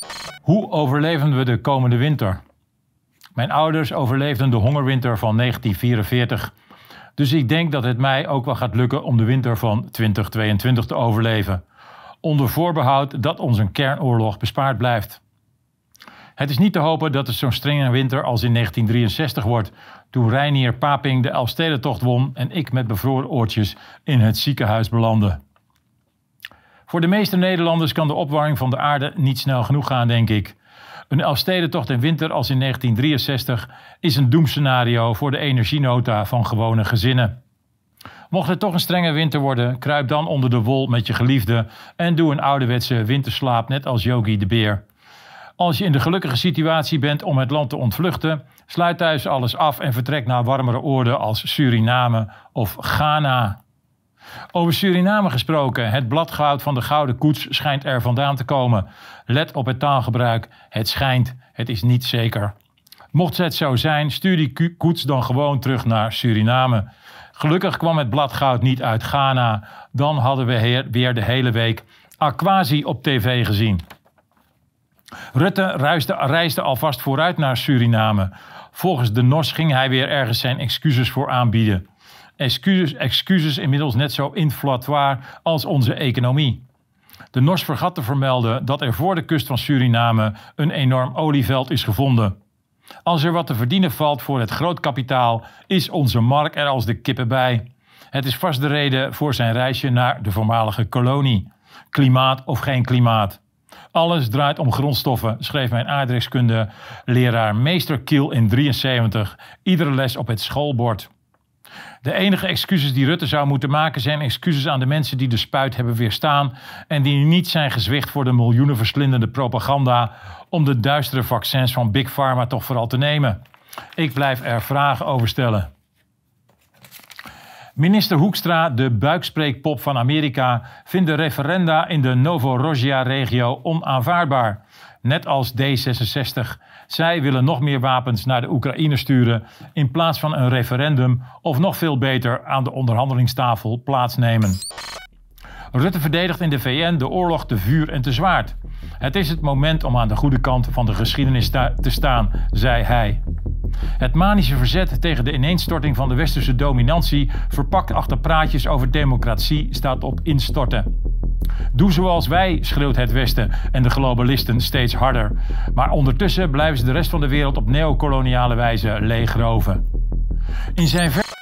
Hoe overleven we de komende winter? Mijn ouders overleefden de hongerwinter van 1944. Dus ik denk dat het mij ook wel gaat lukken om de winter van 2022 te overleven. Onder voorbehoud dat ons een kernoorlog bespaard blijft. Het is niet te hopen dat het zo'n strenge winter als in 1963 wordt, toen Reinier Paping de Elfstedentocht won en ik met bevroren oortjes in het ziekenhuis belandde. Voor de meeste Nederlanders kan de opwarming van de aarde niet snel genoeg gaan, denk ik. Een Elfstedentocht in winter als in 1963 is een doemscenario voor de energienota van gewone gezinnen. Mocht het toch een strenge winter worden, kruip dan onder de wol met je geliefde en doe een ouderwetse winterslaap net als Yogi de Beer. Als je in de gelukkige situatie bent om het land te ontvluchten, sluit thuis alles af en vertrek naar warmere oorden als Suriname of Ghana. Over Suriname gesproken, het bladgoud van de gouden koets schijnt er vandaan te komen. Let op het taalgebruik, het schijnt, het is niet zeker. Mocht het zo zijn, stuur die koets dan gewoon terug naar Suriname. Gelukkig kwam het bladgoud niet uit Ghana, dan hadden we weer de hele week Aquasi op tv gezien. Rutte reisde alvast vooruit naar Suriname. Volgens de NOS ging hij weer ergens zijn excuses voor aanbieden. Excuses inmiddels net zo inflatoire als onze economie. De NOS vergat te vermelden dat er voor de kust van Suriname een enorm olieveld is gevonden. Als er wat te verdienen valt voor het grootkapitaal, is onze Mark er als de kippen bij. Het is vast de reden voor zijn reisje naar de voormalige kolonie. Klimaat of geen klimaat. Alles draait om grondstoffen, schreef mijn aardrijkskunde leraar meester Kiel in 73, iedere les op het schoolbord. De enige excuses die Rutte zou moeten maken zijn excuses aan de mensen die de spuit hebben weerstaan en die niet zijn gezwicht voor de miljoenen verslindende propaganda om de duistere vaccins van Big Pharma toch vooral te nemen. Ik blijf er vragen over stellen. Minister Hoekstra, de buikspreekpop van Amerika, vindt de referenda in de Novorossija-regio onaanvaardbaar. Net als D66. Zij willen nog meer wapens naar de Oekraïne sturen in plaats van een referendum of nog veel beter aan de onderhandelingstafel plaatsnemen. Rutte verdedigt in de VN de oorlog te vuur en te zwaard. Het is het moment om aan de goede kant van de geschiedenis te staan, zei hij. Het manische verzet tegen de ineenstorting van de westerse dominantie, verpakt achter praatjes over democratie, staat op instorten. Doe zoals wij, schreeuwt het Westen en de globalisten steeds harder. Maar ondertussen blijven ze de rest van de wereld op neocoloniale wijze leegroven. In zijn